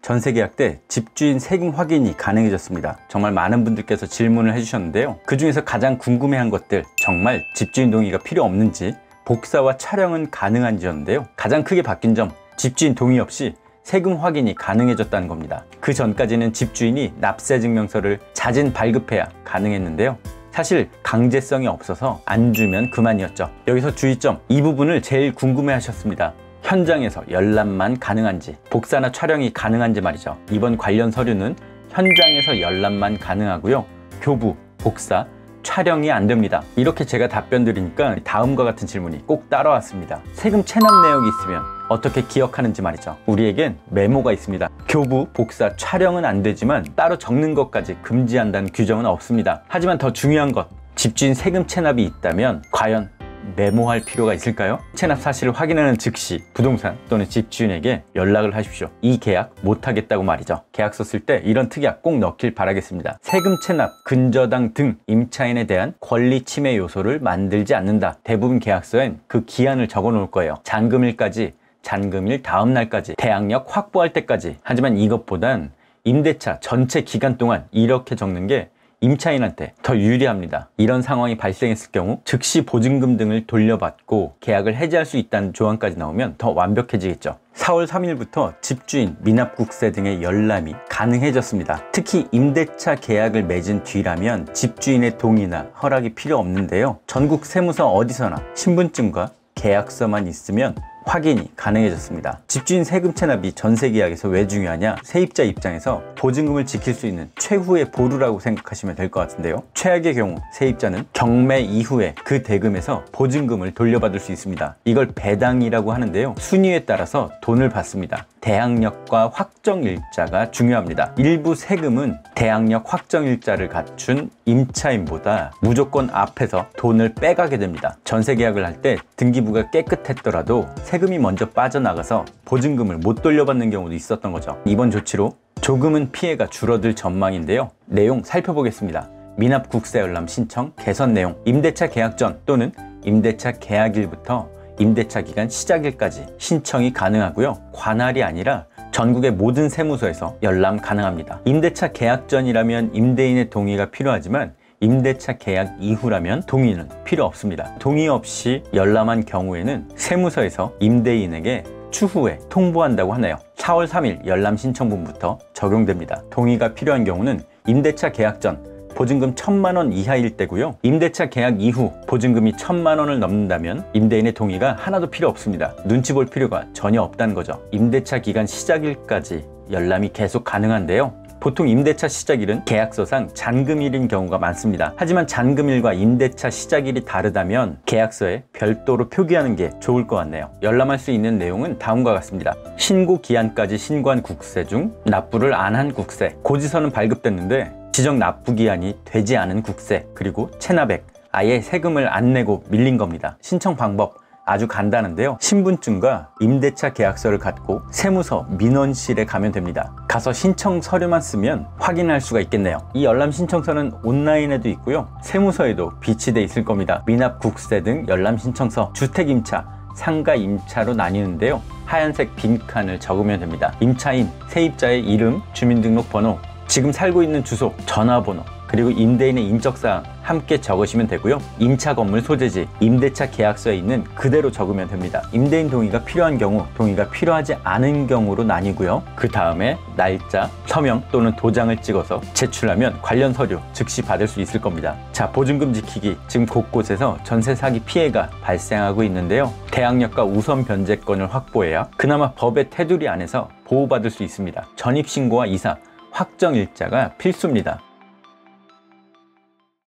전세 계약 때 집주인 세금 확인이 가능해졌습니다. 정말 많은 분들께서 질문을 해주셨는데요. 그 중에서 가장 궁금해한 것들, 정말 집주인 동의가 필요 없는지, 복사와 촬영은 가능한지였는데요. 가장 크게 바뀐 점, 집주인 동의 없이 세금 확인이 가능해졌다는 겁니다. 그 전까지는 집주인이 납세 증명서를 자진 발급해야 가능했는데요. 사실 강제성이 없어서 안 주면 그만이었죠. 여기서 주의점, 이 부분을 제일 궁금해 하셨습니다. 현장에서 열람만 가능한지, 복사나 촬영이 가능한지 말이죠. 이번 관련 서류는 현장에서 열람만 가능하고요. 교부, 복사, 촬영이 안 됩니다. 이렇게 제가 답변 드리니까 다음과 같은 질문이 꼭 따라왔습니다. 세금 체납 내역이 있으면 어떻게 기억하는지 말이죠. 우리에겐 메모가 있습니다. 교부, 복사, 촬영은 안 되지만 따로 적는 것까지 금지한다는 규정은 없습니다. 하지만 더 중요한 것, 집주인 세금 체납이 있다면 과연 메모할 필요가 있을까요? 체납 사실을 확인하는 즉시 부동산 또는 집주인에게 연락을 하십시오. 이 계약 못하겠다고 말이죠. 계약서 쓸 때 이런 특약 꼭 넣길 바라겠습니다. 세금 체납, 근저당 등 임차인에 대한 권리 침해 요소를 만들지 않는다. 대부분 계약서엔 그 기한을 적어 놓을 거예요. 잔금일까지, 잔금일 다음 날까지, 대항력 확보할 때까지. 하지만 이것보단 임대차 전체 기간 동안 이렇게 적는 게 임차인한테 더 유리합니다. 이런 상황이 발생했을 경우 즉시 보증금 등을 돌려받고 계약을 해지할 수 있다는 조항까지 나오면 더 완벽해지겠죠. 4월 3일부터 집주인, 미납국세 등의 열람이 가능해졌습니다. 특히 임대차 계약을 맺은 뒤라면 집주인의 동의나 허락이 필요 없는데요. 전국 세무서 어디서나 신분증과 계약서만 있으면 확인이 가능해졌습니다. 집주인 세금 체납이 전세 계약에서 왜 중요하냐? 세입자 입장에서 보증금을 지킬 수 있는 최후의 보루라고 생각하시면 될 것 같은데요. 최악의 경우 세입자는 경매 이후에 그 대금에서 보증금을 돌려받을 수 있습니다. 이걸 배당이라고 하는데요. 순위에 따라서 돈을 받습니다. 대항력과 확정일자가 중요합니다. 일부 세금은 대항력 확정일자를 갖춘 임차인보다 무조건 앞에서 돈을 빼가게 됩니다. 전세 계약을 할 때 등기부가 깨끗했더라도 세금이 먼저 빠져나가서 보증금을 못 돌려받는 경우도 있었던 거죠. 이번 조치로 조금은 피해가 줄어들 전망인데요. 내용 살펴보겠습니다. 미납국세 열람 신청 개선 내용, 임대차 계약 전 또는 임대차 계약일부터 임대차 기간 시작일까지 신청이 가능하고요. 관할이 아니라 전국의 모든 세무서에서 열람 가능합니다. 임대차 계약 전이라면 임대인의 동의가 필요하지만 임대차 계약 이후라면 동의는 필요 없습니다. 동의 없이 열람한 경우에는 세무서에서 임대인에게 추후에 통보한다고 하네요. 4월 3일 열람 신청분부터 적용됩니다. 동의가 필요한 경우는 임대차 계약 전 보증금 1,000만 원 이하일 때고요. 임대차 계약 이후 보증금이 1,000만 원을 넘는다면 임대인의 동의가 하나도 필요 없습니다. 눈치 볼 필요가 전혀 없다는 거죠. 임대차 기간 시작일까지 열람이 계속 가능한데요. 보통 임대차 시작일은 계약서상 잔금일인 경우가 많습니다. 하지만 잔금일과 임대차 시작일이 다르다면 계약서에 별도로 표기하는 게 좋을 것 같네요. 열람할 수 있는 내용은 다음과 같습니다. 신고 기한까지 신고한 국세 중 납부를 안 한 국세, 고지서는 발급됐는데 지정 납부 기한이 되지 않은 국세, 그리고 체납액, 아예 세금을 안 내고 밀린 겁니다. 신청 방법 아주 간단한데요. 신분증과 임대차 계약서를 갖고 세무서 민원실에 가면 됩니다. 가서 신청 서류만 쓰면 확인할 수가 있겠네요. 이 열람 신청서는 온라인에도 있고요. 세무서에도 비치돼 있을 겁니다. 미납국세 등 열람 신청서, 주택임차, 상가임차로 나뉘는데요. 하얀색 빈칸을 적으면 됩니다. 임차인, 세입자의 이름, 주민등록번호, 지금 살고 있는 주소, 전화번호, 그리고 임대인의 인적사항 함께 적으시면 되고요. 임차 건물 소재지, 임대차 계약서에 있는 그대로 적으면 됩니다. 임대인 동의가 필요한 경우, 동의가 필요하지 않은 경우로 나뉘고요. 그 다음에 날짜, 서명 또는 도장을 찍어서 제출하면 관련 서류 즉시 받을 수 있을 겁니다. 자, 보증금 지키기. 지금 곳곳에서 전세 사기 피해가 발생하고 있는데요. 대항력과 우선 변제권을 확보해야 그나마 법의 테두리 안에서 보호받을 수 있습니다. 전입신고와 이사, 확정일자가 필수입니다.